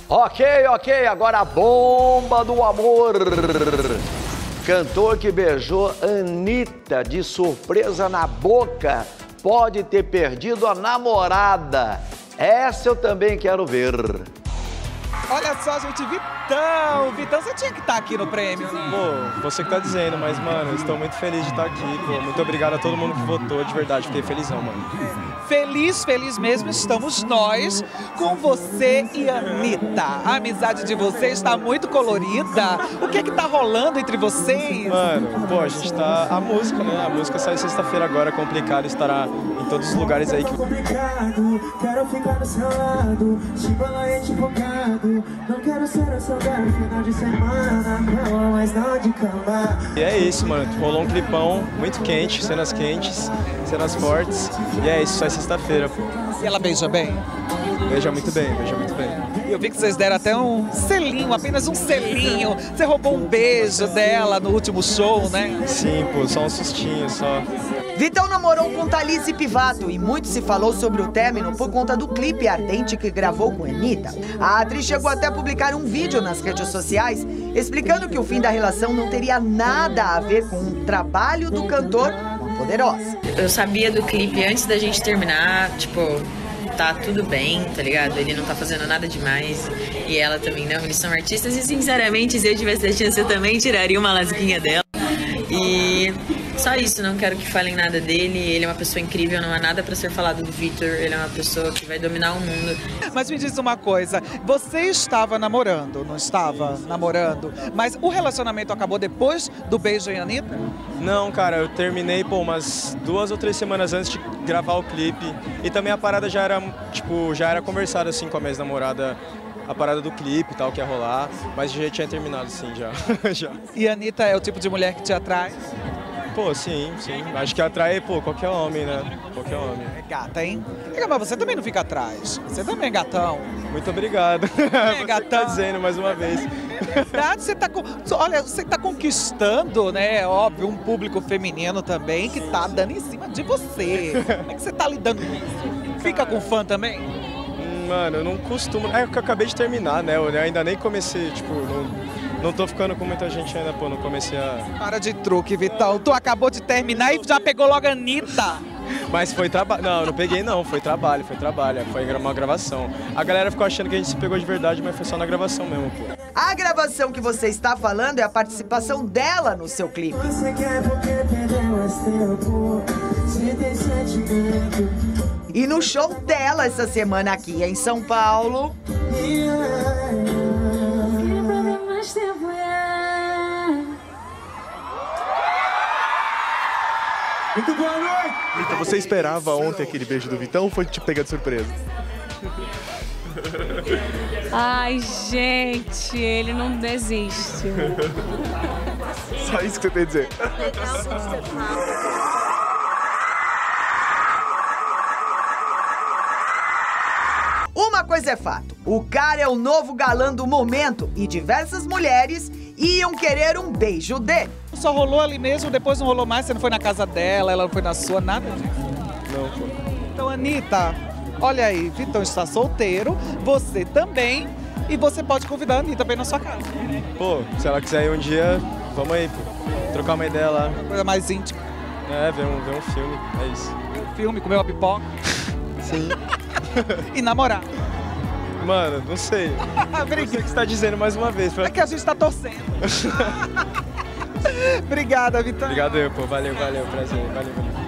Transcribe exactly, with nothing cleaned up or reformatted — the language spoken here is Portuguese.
Ok, ok, agora a bomba do amor. Cantor que beijou Anitta de surpresa na boca pode ter perdido a namorada. Essa eu também quero ver. Olha só, gente, Vitão! Vitão, você tinha que estar aqui no prêmio, né? Pô, você que tá dizendo, mas, mano, eu estou muito feliz de estar aqui, pô. Muito obrigado a todo mundo que votou, de verdade, fiquei felizão, mano. Feliz, feliz mesmo estamos nós com você e a Anitta. A amizade de vocês está muito colorida. O que é que tá rolando entre vocês? Mano, pô, a gente tá... A música, né? A música sai sexta-feira agora, Complicado, estará em todos os lugares aí que... Complicado, quero ficar do seu lado, chibalante focado, não quero ser o seu garoto final de semana, cama, mas não de cama. E é isso, mano, rolou um clipão muito quente, cenas quentes, cenas fortes, e é isso, sai sexta-feira, pô. E ela beija bem? Beija muito bem, beija muito bem. Eu vi que vocês deram até um selinho, apenas um selinho. Você roubou um beijo dela no último show, né? Sim, pô, só um sustinho, só. Vitão namorou com Thalise Pivato e muito se falou sobre o término por conta do clipe ardente que gravou com Anitta. A atriz chegou até a publicar um vídeo nas redes sociais explicando que o fim da relação não teria nada a ver com o trabalho do cantor com a Poderosa. Eu sabia do clipe antes da gente terminar, tipo, tá tudo bem, tá ligado? Ele não tá fazendo nada demais e ela também não, eles são artistas e sinceramente se eu tivesse a chance eu também tiraria uma lasquinha dela. E só isso, não quero que falem nada dele, ele é uma pessoa incrível, não há nada pra ser falado do Victor, ele é uma pessoa que vai dominar o mundo. Mas me diz uma coisa, você estava namorando, não estava namorando, mas o relacionamento acabou depois do beijo em Anitta? Não, cara, eu terminei, pô, umas duas ou três semanas antes de gravar o clipe e também a parada já era, tipo, já era conversada assim com a minha ex-namorada, a parada do clipe e tal, que ia rolar, mas já tinha terminado sim, já. já. E a Anitta é o tipo de mulher que te atrai? Pô, sim, sim. Acho que atrai, pô, qualquer homem, né? Qualquer homem. É gata, hein? Mas você também não fica atrás. Você também é gatão. Muito obrigado. É, você gatão. tá dizendo mais uma vez. É verdade, você tá, olha, você tá conquistando, né? Óbvio, um público feminino também que tá dando em cima de você. Como é que você tá lidando com isso? Fica com fã também? Mano, eu não costumo... É que eu acabei de terminar, né? Eu ainda nem comecei, tipo... Não... Não tô ficando com muita gente ainda, pô, não comecei a... Para de truque, Vitão. Tu acabou de terminar e já pegou logo a Anitta. Mas foi trabalho. Não, não peguei não, foi trabalho, foi trabalho. Foi uma gravação. A galera ficou achando que a gente se pegou de verdade, mas foi só na gravação mesmo, pô. A gravação que você está falando é a participação dela no seu clipe. Você quer porque perdeu esse tempo, se tem sentimento. E no show dela essa semana aqui em São Paulo... Muito boa noite! Então, você esperava ontem aquele beijo do Vitão ou foi te pegar de surpresa? Ai, gente, ele não desiste. Só isso que você tem a dizer. Uma coisa é fato, o cara é o novo galã do momento e diversas mulheres iam querer um beijo dele. Só rolou ali mesmo, depois não rolou mais, você não foi na casa dela, ela não foi na sua, nada disso? Não, pô. Então, Anitta, olha aí, Vitão está solteiro, você também, e você pode convidar a Anitta pra ir na sua casa. Pô, se ela quiser ir um dia, vamos aí, pô. Trocar uma ideia lá. Coisa mais íntima. É, ver um, ver um filme, é isso. Ver um filme, comer uma pipoca. Sim. E namorar. Mano, não sei. Não sei o que você tá dizendo mais uma vez. É que a gente tá torcendo. Obrigada, Vitão. Obrigado eu, pô. Valeu, valeu. Prazer. Valeu, valeu.